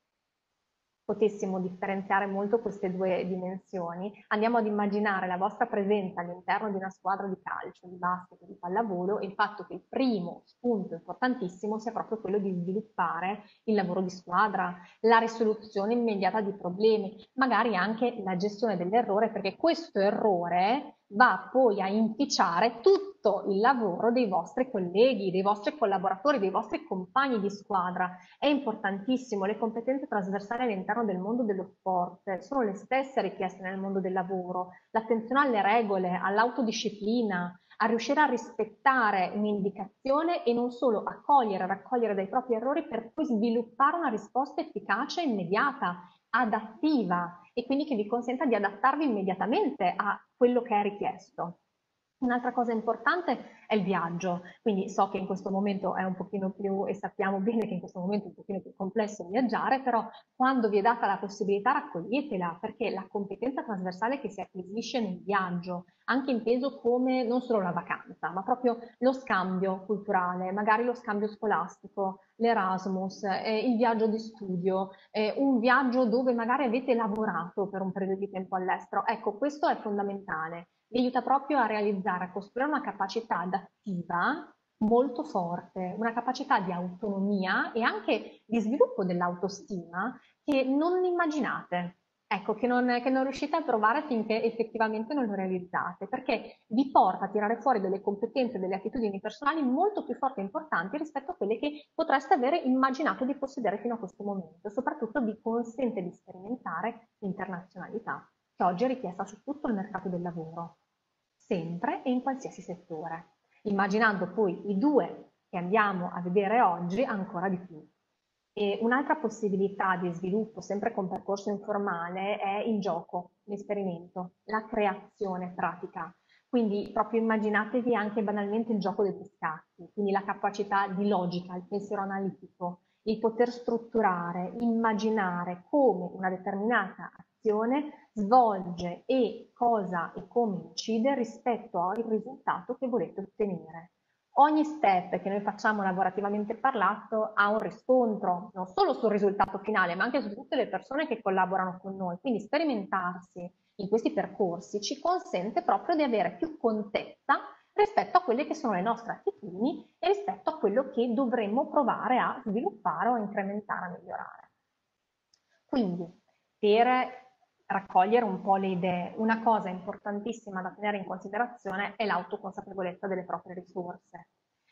potessimo differenziare molto queste due dimensioni, andiamo ad immaginare la vostra presenza all'interno di una squadra di calcio, di basket, di pallavolo e il fatto che il primo spunto importantissimo sia proprio quello di sviluppare il lavoro di squadra, la risoluzione immediata di problemi, magari anche la gestione dell'errore, perché questo errore va poi a inficiare tutto il lavoro dei vostri colleghi, dei vostri collaboratori, dei vostri compagni di squadra. È importantissimo, le competenze trasversali all'interno del mondo dello sport sono le stesse richieste nel mondo del lavoro, l'attenzione alle regole, all'autodisciplina, a riuscire a rispettare un'indicazione e non solo a cogliere, a raccogliere dai propri errori per poi sviluppare una risposta efficace e immediata, adattiva e quindi che vi consenta di adattarvi immediatamente a quello che è richiesto. Un'altra cosa importante è il viaggio, quindi so che in questo momento è un pochino più, e sappiamo bene che in questo momento è un pochino più complesso viaggiare, però quando vi è data la possibilità raccoglietela, perché la competenza trasversale che si acquisisce nel viaggio, anche inteso come non solo la vacanza, ma proprio lo scambio culturale, magari lo scambio scolastico, l'Erasmus, eh, il viaggio di studio, eh, un viaggio dove magari avete lavorato per un periodo di tempo all'estero, ecco, questo è fondamentale. Vi aiuta proprio a realizzare, a costruire una capacità adattiva molto forte, una capacità di autonomia e anche di sviluppo dell'autostima che non immaginate, ecco, che non, che non riuscite a trovare finché effettivamente non lo realizzate, perché vi porta a tirare fuori delle competenze, delle attitudini personali molto più forti e importanti rispetto a quelle che potreste avere immaginato di possedere fino a questo momento. Soprattutto vi consente di sperimentare l'internazionalità, che oggi è richiesta su tutto il mercato del lavoro, sempre e in qualsiasi settore, immaginando poi i due che andiamo a vedere oggi ancora di più. E un'altra possibilità di sviluppo, sempre con percorso informale, è il gioco, l'esperimento, la creazione pratica. Quindi proprio immaginatevi anche banalmente il gioco degli scacchi, quindi la capacità di logica, il pensiero analitico, il poter strutturare, immaginare come una determinata azione svolge e cosa e come incide rispetto al risultato che volete ottenere. Ogni step che noi facciamo lavorativamente parlato ha un riscontro, non solo sul risultato finale, ma anche su tutte le persone che collaborano con noi. Quindi sperimentarsi in questi percorsi ci consente proprio di avere più contezza rispetto a quelle che sono le nostre attitudini e rispetto a quello che dovremmo provare a sviluppare o a incrementare, a migliorare. Quindi, per raccogliere un po' le idee, una cosa importantissima da tenere in considerazione è l'autoconsapevolezza delle proprie risorse.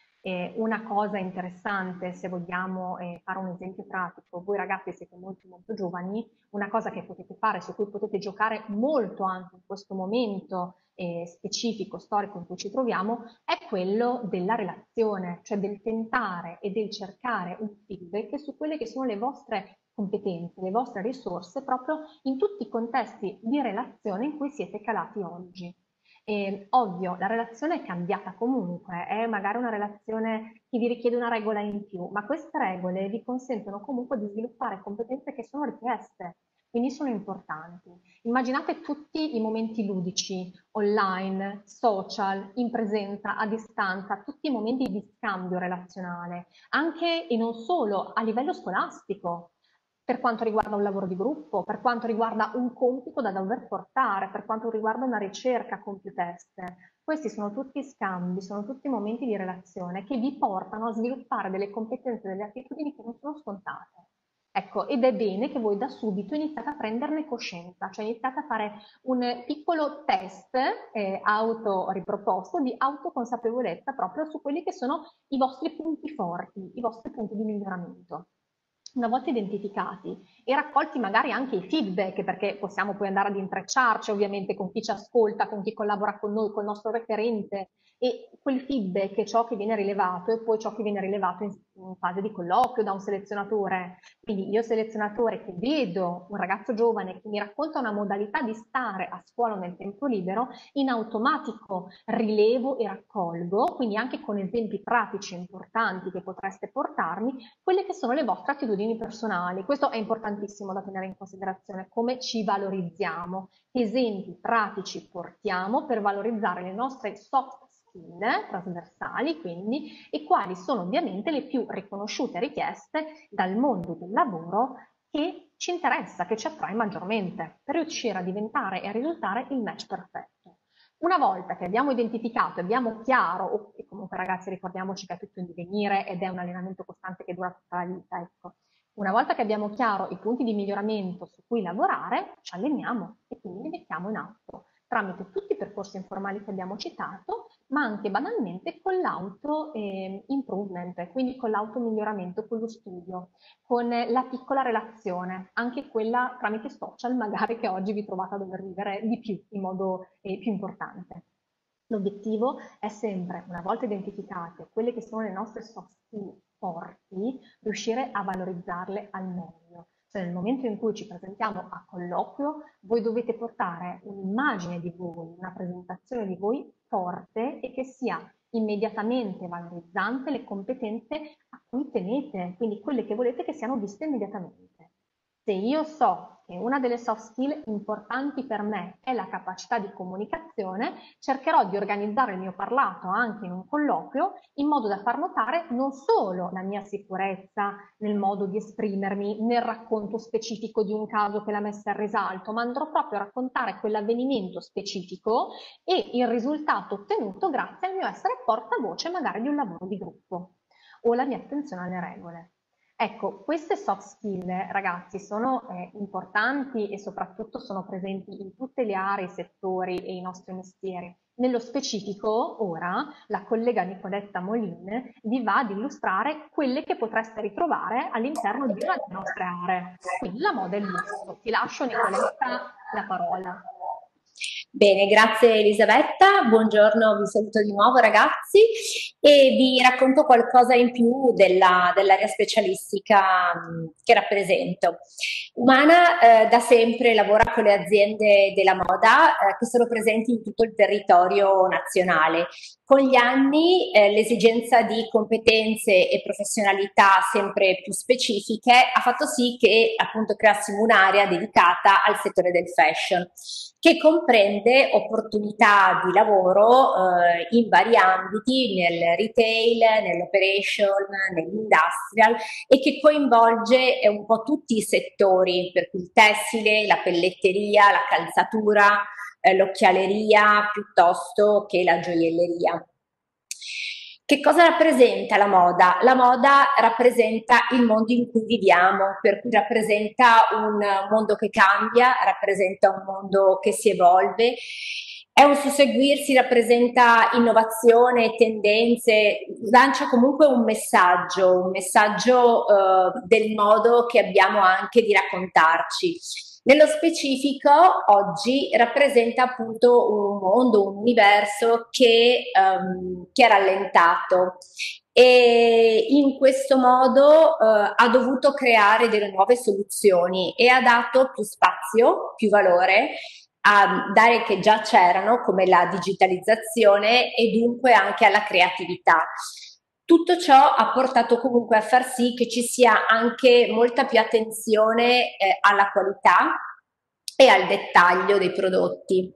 E una cosa interessante, se vogliamo eh, fare un esempio pratico, voi ragazzi siete molto molto giovani, una cosa che potete fare, su cui potete giocare molto anche in questo momento eh, specifico, storico in cui ci troviamo, è quello della relazione, cioè del tentare e del cercare un feedback su quelle che sono le vostre competenze, le vostre risorse, proprio in tutti i contesti di relazione in cui siete calati oggi. E, ovvio, la relazione è cambiata comunque, è magari una relazione che vi richiede una regola in più, ma queste regole vi consentono comunque di sviluppare competenze che sono richieste, quindi sono importanti. Immaginate tutti i momenti ludici, online, social, in presenza, a distanza, tutti i momenti di scambio relazionale, anche e non solo a livello scolastico, per quanto riguarda un lavoro di gruppo, per quanto riguarda un compito da dover portare, per quanto riguarda una ricerca con più teste. Questi sono tutti scambi, sono tutti momenti di relazione che vi portano a sviluppare delle competenze, delle attitudini che non sono scontate. Ecco, ed è bene che voi da subito iniziate a prenderne coscienza, cioè iniziate a fare un piccolo test eh, autoriproposto di autoconsapevolezza proprio su quelli che sono i vostri punti forti, i vostri punti di miglioramento. Una volta identificati e raccolti magari anche i feedback, perché possiamo poi andare ad intrecciarci ovviamente con chi ci ascolta, con chi collabora con noi, col nostro referente, e quel feedback è ciò che viene rilevato e poi ciò che viene rilevato in, in fase di colloquio da un selezionatore. Quindi io selezionatore che vedo un ragazzo giovane che mi racconta una modalità di stare a scuola nel tempo libero, in automatico rilevo e raccolgo, quindi anche con esempi pratici importanti che potreste portarmi, quelle che sono le vostre attitudini personali. Questo è importantissimo da tenere in considerazione, come ci valorizziamo, che esempi pratici portiamo per valorizzare le nostre soft skill trasversali, quindi, e quali sono ovviamente le più riconosciute e richieste dal mondo del lavoro che ci interessa, che ci attrae maggiormente, per riuscire a diventare e a risultare il match perfetto. Una volta che abbiamo identificato e abbiamo chiaro, e comunque ragazzi ricordiamoci che è tutto in divenire ed è un allenamento costante che dura tutta la vita, ecco. Una volta che abbiamo chiaro i punti di miglioramento su cui lavorare, ci alleniamo e quindi li mettiamo in atto tramite tutti i percorsi informali che abbiamo citato, ma anche banalmente con l'auto eh, improvement, quindi con l'auto miglioramento, con lo studio, con la piccola relazione, anche quella tramite social magari che oggi vi trovate a dover vivere di più, in modo eh, più importante. L'obiettivo è sempre, una volta identificate quelle che sono le nostre soft skill forti, riuscire a valorizzarle al meglio. Cioè nel momento in cui ci presentiamo a colloquio, voi dovete portare un'immagine di voi, una presentazione di voi forte e che sia immediatamente valorizzante le competenze a cui tenete, quindi quelle che volete che siano viste immediatamente. Se io so che una delle soft skill importanti per me è la capacità di comunicazione, cercherò di organizzare il mio parlato anche in un colloquio in modo da far notare non solo la mia sicurezza nel modo di esprimermi, nel racconto specifico di un caso che l'ha messa in risalto, ma andrò proprio a raccontare quell'avvenimento specifico e il risultato ottenuto grazie al mio essere portavoce magari di un lavoro di gruppo o la mia attenzione alle regole. Ecco, queste soft skill, ragazzi, sono eh, importanti e soprattutto sono presenti in tutte le aree, i settori e i nostri mestieri. Nello specifico, ora, la collega Nicoletta Molin vi va ad illustrare quelle che potreste ritrovare all'interno di una delle nostre aree. Quindi la moda e il lusso. Ti lascio, Nicoletta, la parola. Bene, grazie Elisabetta, buongiorno, vi saluto di nuovo ragazzi e vi racconto qualcosa in più della, dell'area specialistica mh, che rappresento. Umana eh, da sempre lavora con le aziende della moda eh, che sono presenti in tutto il territorio nazionale. Con gli anni eh, l'esigenza di competenze e professionalità sempre più specifiche ha fatto sì che appunto creassimo un'area dedicata al settore del fashion, che comprende opportunità di lavoro eh, in vari ambiti, nel retail, nell'operation, nell'industrial e che coinvolge eh, un po' tutti i settori, per cui il tessile, la pelletteria, la calzatura, eh, l'occhialeria, piuttosto che la gioielleria. Che cosa rappresenta la moda? La moda rappresenta il mondo in cui viviamo, per cui rappresenta un mondo che cambia, rappresenta un mondo che si evolve, è un susseguirsi, rappresenta innovazione, tendenze, lancia comunque un messaggio, un messaggio eh, del modo che abbiamo anche di raccontarci. Nello specifico oggi rappresenta appunto un mondo, un universo che, um, che è rallentato e in questo modo uh, ha dovuto creare delle nuove soluzioni e ha dato più spazio, più valore a aree che già c'erano come la digitalizzazione e dunque anche alla creatività. Tutto ciò ha portato comunque a far sì che ci sia anche molta più attenzione eh, alla qualità e al dettaglio dei prodotti.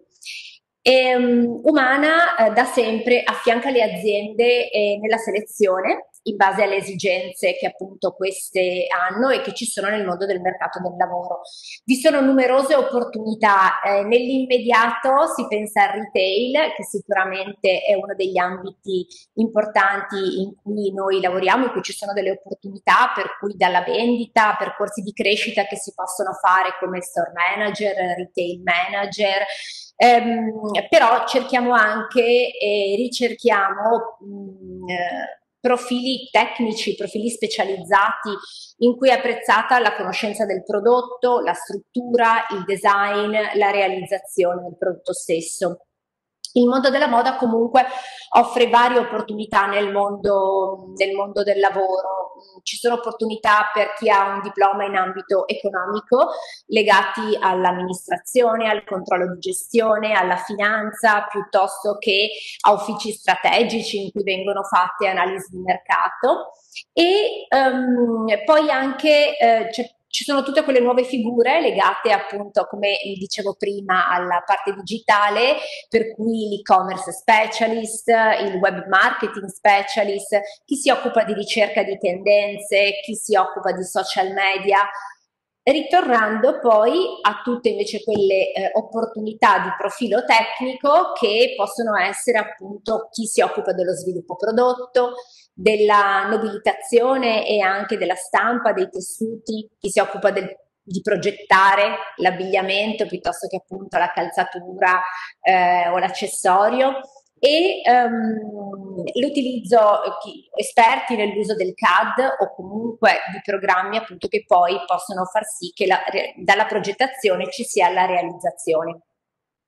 E, um, Umana eh, da sempre affianca le aziende eh, nella selezione in base alle esigenze che appunto queste hanno e che ci sono nel mondo del mercato del lavoro. Vi sono numerose opportunità, eh, nell'immediato si pensa al retail, che sicuramente è uno degli ambiti importanti in cui noi lavoriamo, in cui ci sono delle opportunità, per cui dalla vendita, percorsi di crescita che si possono fare come store manager, retail manager, ehm, però cerchiamo anche e ricerchiamo mh, eh, profili tecnici, profili specializzati in cui è apprezzata la conoscenza del prodotto, la struttura, il design, la realizzazione del prodotto stesso. Il mondo della moda comunque offre varie opportunità nel mondo, nel mondo del lavoro. Ci sono opportunità per chi ha un diploma in ambito economico legati all'amministrazione, al controllo di gestione, alla finanza, piuttosto che a uffici strategici in cui vengono fatte analisi di mercato. E um, poi anche eh, c'è Ci sono tutte quelle nuove figure legate appunto, come dicevo prima, alla parte digitale, per cui l'e-commerce specialist, il web marketing specialist, chi si occupa di ricerca di tendenze, chi si occupa di social media, ritornando poi a tutte invece quelle eh, opportunità di profilo tecnico che possono essere appunto chi si occupa dello sviluppo prodotto, della nobilitazione e anche della stampa dei tessuti, chi si occupa del, di progettare l'abbigliamento piuttosto che appunto la calzatura eh, o l'accessorio, e um, l'utilizzo, esperti nell'uso del C A D o comunque di programmi appunto che poi possono far sì che la, dalla progettazione ci sia la realizzazione.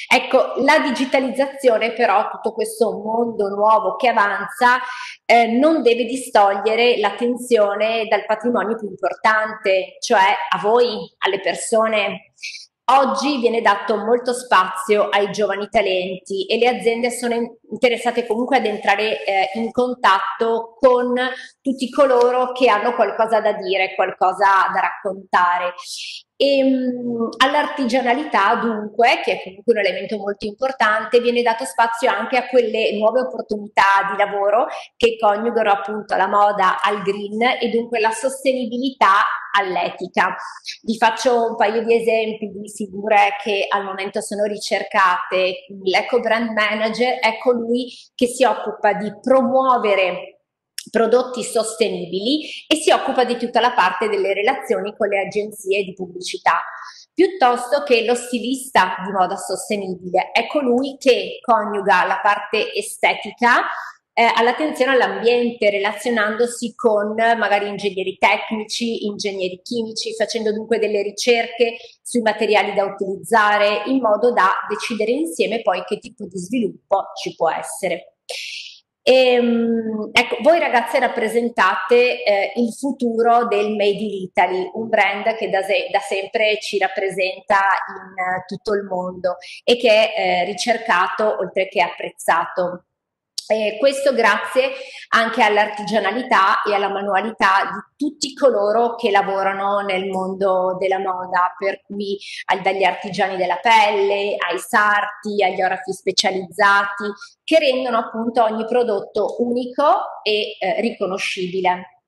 Ecco, la digitalizzazione però, tutto questo mondo nuovo che avanza, eh, non deve distogliere l'attenzione dal patrimonio più importante, cioè a voi, alle persone. Oggi viene dato molto spazio ai giovani talenti e le aziende sono interessate comunque ad entrare eh, in contatto con tutti coloro che hanno qualcosa da dire, qualcosa da raccontare. E um, all'artigianalità dunque, che è comunque un elemento molto importante, viene dato spazio anche a quelle nuove opportunità di lavoro che coniugano appunto la moda al green e dunque la sostenibilità all'etica. Vi faccio un paio di esempi di figure che al momento sono ricercate. L'Eco Brand Manager è colui che si occupa di promuovere prodotti sostenibili e si occupa di tutta la parte delle relazioni con le agenzie di pubblicità, piuttosto che lo stilista di moda sostenibile è colui che coniuga la parte estetica eh, all'attenzione all'ambiente, relazionandosi con magari ingegneri tecnici, ingegneri chimici, facendo dunque delle ricerche sui materiali da utilizzare in modo da decidere insieme poi che tipo di sviluppo ci può essere. E, ecco, voi ragazze rappresentate eh, il futuro del Made in Italy, un brand che da, se da sempre ci rappresenta in uh, tutto il mondo e che è eh, ricercato oltre che apprezzato. Eh, questo grazie anche all'artigianalità e alla manualità di tutti coloro che lavorano nel mondo della moda, per cui dagli artigiani della pelle, ai sarti, agli orafi specializzati, che rendono appunto ogni prodotto unico e eh, riconoscibile.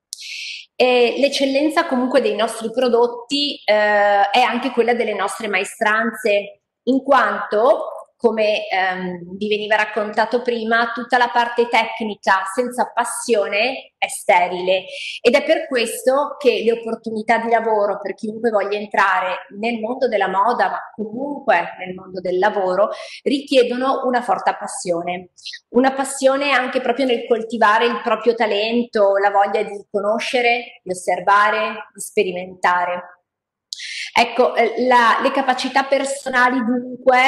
L'eccellenza comunque dei nostri prodotti eh, è anche quella delle nostre maestranze, in quanto come ehm, vi veniva raccontato prima, tutta la parte tecnica senza passione è sterile ed è per questo che le opportunità di lavoro per chiunque voglia entrare nel mondo della moda, ma comunque nel mondo del lavoro, richiedono una forte passione. Una passione anche proprio nel coltivare il proprio talento, la voglia di conoscere, di osservare, di sperimentare. Ecco, la, le capacità personali dunque,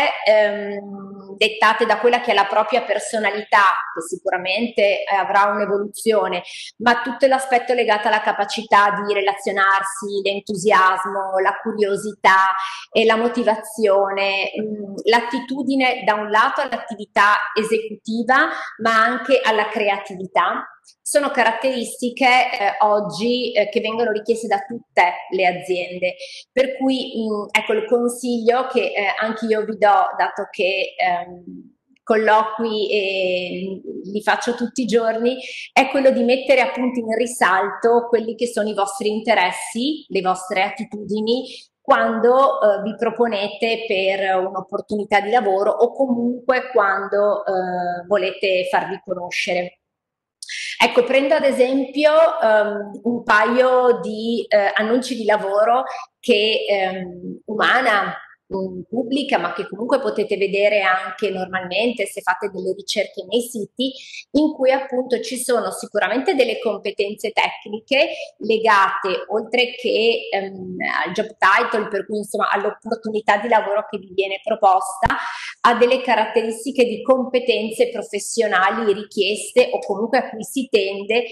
ehm, dettate da quella che è la propria personalità, che sicuramente eh, avrà un'evoluzione, ma tutto l'aspetto legato alla capacità di relazionarsi, l'entusiasmo, la curiosità e la motivazione, l'attitudine da un lato all'attività esecutiva, ma anche alla creatività, sono caratteristiche eh, oggi eh, che vengono richieste da tutte le aziende, per cui mh, ecco il consiglio che eh, anche io vi do, dato che ehm, colloqui e li faccio tutti i giorni, è quello di mettere appunto in risalto quelli che sono i vostri interessi, le vostre attitudini, quando eh, vi proponete per un'opportunità di lavoro o comunque quando eh, volete farvi conoscere. Ecco, prendo ad esempio um, un paio di eh, annunci di lavoro che um, Umana um, pubblica, ma che comunque potete vedere anche normalmente se fate delle ricerche nei siti, in cui appunto ci sono sicuramente delle competenze tecniche legate, oltre che um, al job title, per cui insomma all'opportunità di lavoro che vi viene proposta, ha delle caratteristiche di competenze professionali richieste o comunque a cui si tende,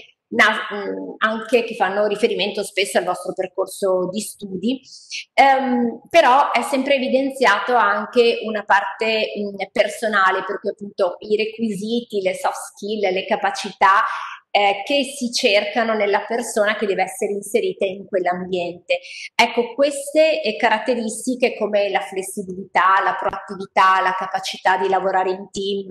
anche che fanno riferimento spesso al vostro percorso di studi, um, però è sempre evidenziato anche una parte um, personale, perché appunto i requisiti, le soft skill, le capacità Eh, che si cercano nella persona che deve essere inserita in quell'ambiente. Ecco, queste eh, caratteristiche come la flessibilità, la proattività, la capacità di lavorare in team,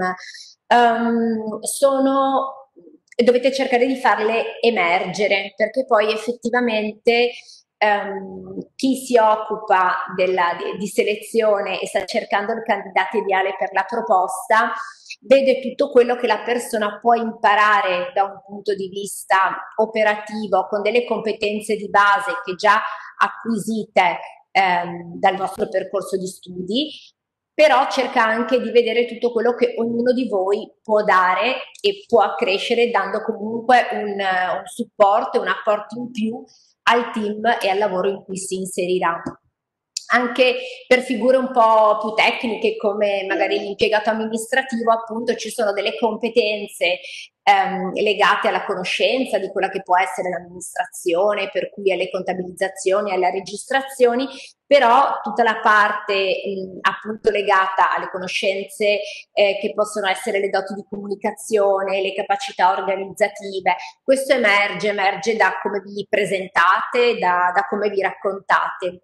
um, sono, dovete cercare di farle emergere, perché poi effettivamente Um, chi si occupa della, di, di selezione e sta cercando il candidato ideale per la proposta vede tutto quello che la persona può imparare da un punto di vista operativo con delle competenze di base che già acquisite um, dal vostro percorso di studi, però cerca anche di vedere tutto quello che ognuno di voi può dare e può accrescere, dando comunque un, un supporto, un apporto in più al team e al lavoro in cui si inserirà. Anche per figure un po' più tecniche come magari l'impiegato amministrativo, appunto ci sono delle competenze ehm, legate alla conoscenza di quella che può essere l'amministrazione, per cui alle contabilizzazioni, alle registrazioni, però tutta la parte mh, appunto legata alle conoscenze eh, che possono essere le doti di comunicazione, le capacità organizzative, questo emerge, emerge da come vi presentate, da, da come vi raccontate.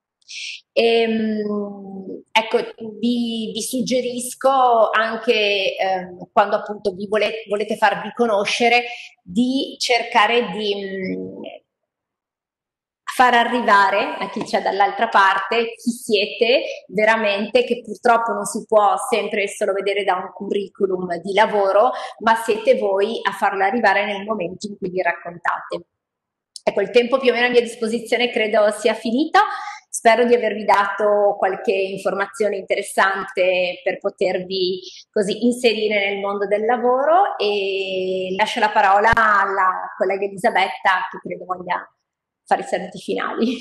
E, ecco, vi, vi suggerisco anche ehm, quando appunto vi volete, volete farvi conoscere di cercare di mh, far arrivare a chi c'è dall'altra parte chi siete veramente, che purtroppo non si può sempre solo vedere da un curriculum di lavoro, ma siete voi a farlo arrivare nel momento in cui vi raccontate. Ecco, il tempo più o meno a mia disposizione credo sia finito. Spero di avervi dato qualche informazione interessante per potervi così inserire nel mondo del lavoro e lascio la parola alla collega Elisabetta che credo voglia fare i saluti finali.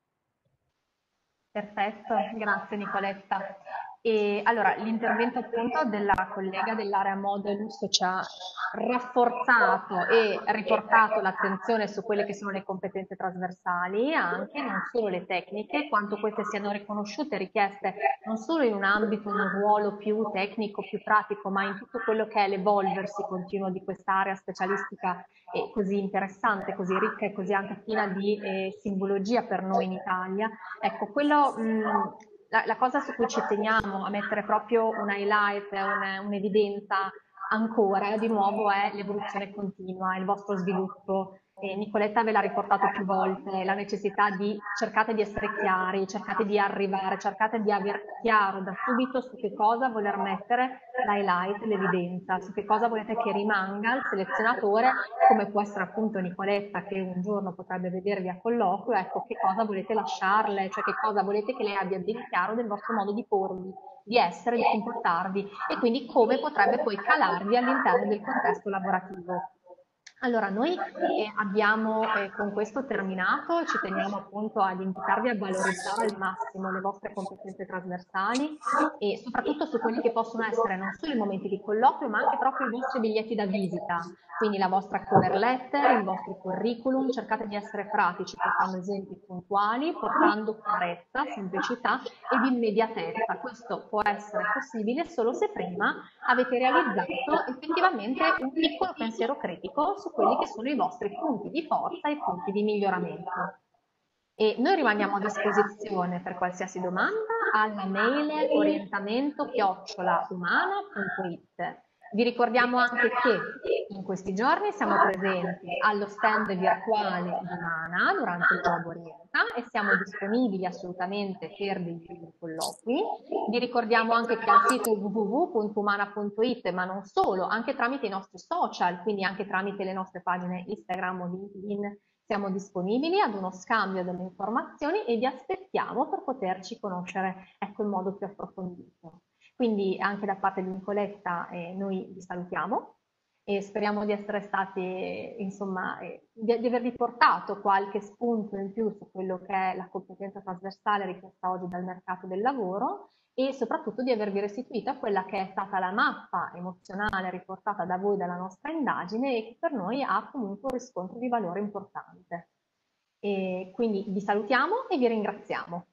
Perfetto, grazie Nicoletta. E allora, l'intervento appunto della collega dell'area moda e lusso ci ha rafforzato e riportato l'attenzione su quelle che sono le competenze trasversali, anche non solo le tecniche, quanto queste siano riconosciute e richieste non solo in un ambito, in un ruolo più tecnico, più pratico, ma in tutto quello che è l'evolversi continuo di quest'area specialistica e così interessante, così ricca e così anche piena di eh, simbologia per noi in Italia. Ecco, quello, mh, la, la cosa su cui ci teniamo a mettere proprio un highlight, un'evidenza ancora, di nuovo, è l'evoluzione continua, il vostro sviluppo. E Nicoletta ve l'ha riportato più volte, la necessità di cercate di essere chiari, cercate di arrivare, cercate di aver chiaro da subito su che cosa voler mettere l'highlight, l'evidenza, su che cosa volete che rimanga il selezionatore, come può essere appunto Nicoletta che un giorno potrebbe vedervi a colloquio, ecco che cosa volete lasciarle, cioè che cosa volete che lei abbia ben chiaro del vostro modo di porvi, di essere, di comportarvi e quindi come potrebbe poi calarvi all'interno del contesto lavorativo. Allora, noi eh, abbiamo eh, con questo terminato, ci teniamo appunto ad invitarvi a valorizzare al massimo le vostre competenze trasversali e soprattutto su quelli che possono essere non solo i momenti di colloquio, ma anche proprio i vostri biglietti da visita, quindi la vostra cover letter, il vostro curriculum, cercate di essere pratici portando esempi puntuali, portando chiarezza, semplicità ed immediatezza. Questo può essere possibile solo se prima avete realizzato effettivamente un piccolo pensiero critico su quelli che sono i vostri punti di forza e punti di miglioramento. E noi rimaniamo a disposizione per qualsiasi domanda alla mail orientamento chiocciola umana punto it. Vi ricordiamo anche che in questi giorni siamo presenti allo stand virtuale di Umana durante il Job Orienta e siamo disponibili assolutamente per dei colloqui. Vi ricordiamo anche che al sito w w w punto umana punto it, ma non solo, anche tramite i nostri social, quindi anche tramite le nostre pagine Instagram o LinkedIn, siamo disponibili ad uno scambio delle informazioni e vi aspettiamo per poterci conoscere, ecco, in modo più approfondito. Quindi anche da parte di Nicoletta eh, noi vi salutiamo e speriamo di essere stati, insomma, eh, di, di avervi portato qualche spunto in più su quello che è la competenza trasversale richiesta oggi dal mercato del lavoro e soprattutto di avervi restituito quella che è stata la mappa emozionale riportata da voi dalla nostra indagine e che per noi ha comunque un riscontro di valore importante. E quindi vi salutiamo e vi ringraziamo.